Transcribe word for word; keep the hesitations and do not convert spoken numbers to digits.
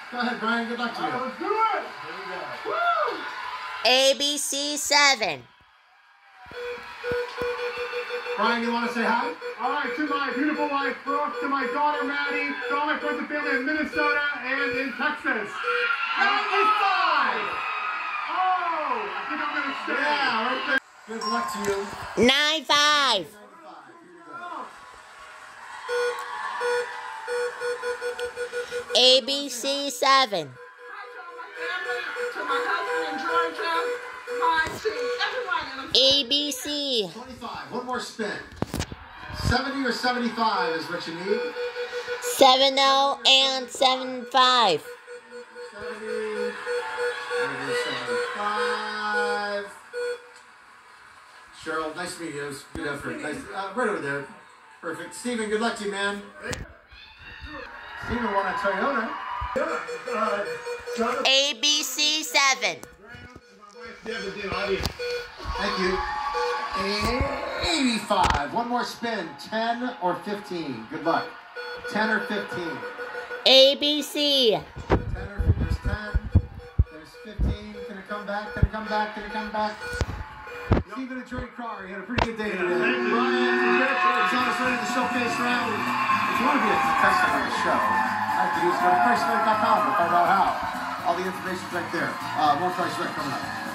Go ahead, Brian. Good luck to you. Right, let's do it. Here we go. Woo! A B C seven. Brian, you want to say hi? All right, to my beautiful wife, Brooke, to my daughter, Maddie, to all my friends and family in Minnesota and in Texas. ninety-five! Oh, I think I'm going to stay. Yeah, right there. Good luck to you. Nine five. A B C seven. Hi to all my family, to my husband in Georgia. Hi to everyone in A B C. twenty-five. One more spin. seventy or seventy-five is what you need. Seven oh and seven five. seventy. seventy-five. Cheryl, nice to meet you. It was good effort. Nice. Uh, right over there. Perfect. Steven, good luck to you, man. Steven won a Toyota. A B C seven. Thank you. eighty-five. One more spin. ten or fifteen. Good luck. ten or fifteen. A B C. ten or there's ten. There's fifteen. Can it come back? Can it come back? Can it come back? Steven and Trey Carr, you had a pretty good day today. Brian, congratulations on us running the showcase round. If you want to be a contestant on the show, all I have to do is go to price right dot com to find out how. All the information's right there. Uh, more Price Right coming up.